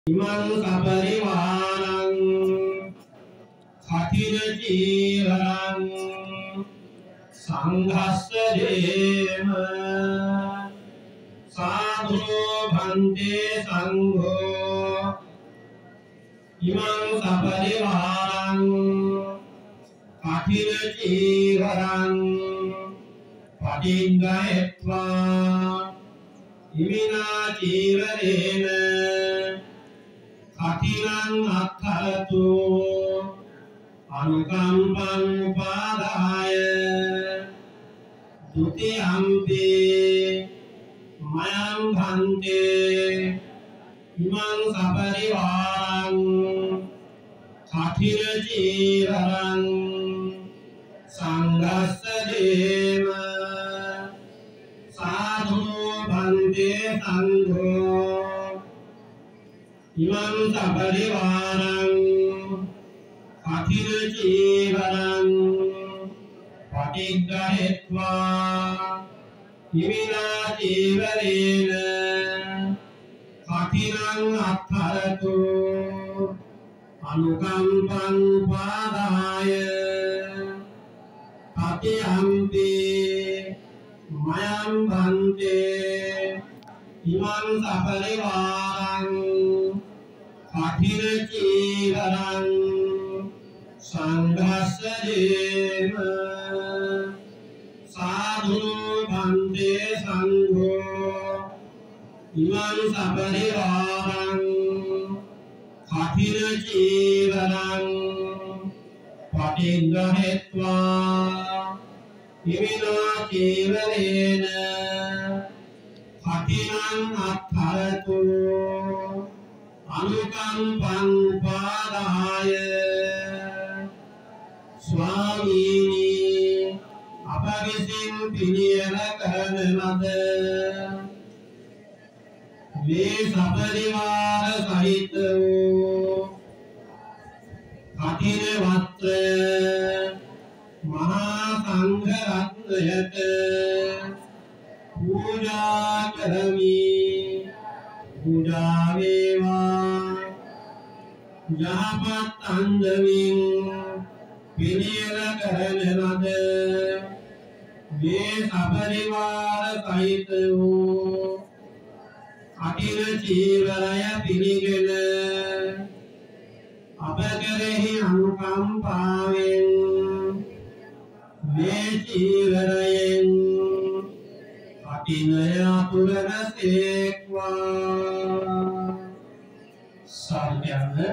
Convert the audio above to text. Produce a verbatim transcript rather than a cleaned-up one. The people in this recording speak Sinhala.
ඉමං සපරිවාරං කඨින චීවරං සංඝස්ස දේම සාධුනෝ භන්තේ සංඝෝ ඉමං සපරිවාරං කඨින චීවරං පටිඝ්ගයත්වා ඉමිනා චීවරේන කඨිනං අත්ථරතු අනුකම්පං උපාදාය ဒုတိယံ පි මයං භන්තේ ඉමං සපරිවාරං කඨින චීවරං සංඝස්ස දේම සාධුනෝ භන්තේ සංඝෝ ඉමං සපරිවාරං කඨින චීවරං පටිඝ්ගයත්වා ඉමිනා චීවරේන කඨිනං අත්ථරතු අනුකම්පං උපාදාය තතියම්පි මයං භන්තේ ඉමං සපරිවාරං කඨින චීවරං සංඝස්ස දේම සාධුනෝ භන්තේ සංඝෝ ඉමං සපරිවාරං කඨින චීවරං පටිඝ්ගයත්වා ඉමිනා චීවරේන කඨිනං අත්ථරතු අනුකම්පං උපාදාය ස්වාමීනි අප විසින් පිළියෙල කරන ලද මේ සපරිවාර සහිත වූ කඨින වස්ත්‍ර මහා සංඝ රත්නයට පූජා කරමි පූජා වේවා යහපත් අන්දමින් පිළියෙල කරන ලද මේ සපරිවාර සහිත වූ කඨින චීවරය පිළිගෙන අප කෙරෙහි අනුකම්පාවෙන් මේ චීවරයෙන් කඨිනය අතුරන සේක්වා සාර්ථක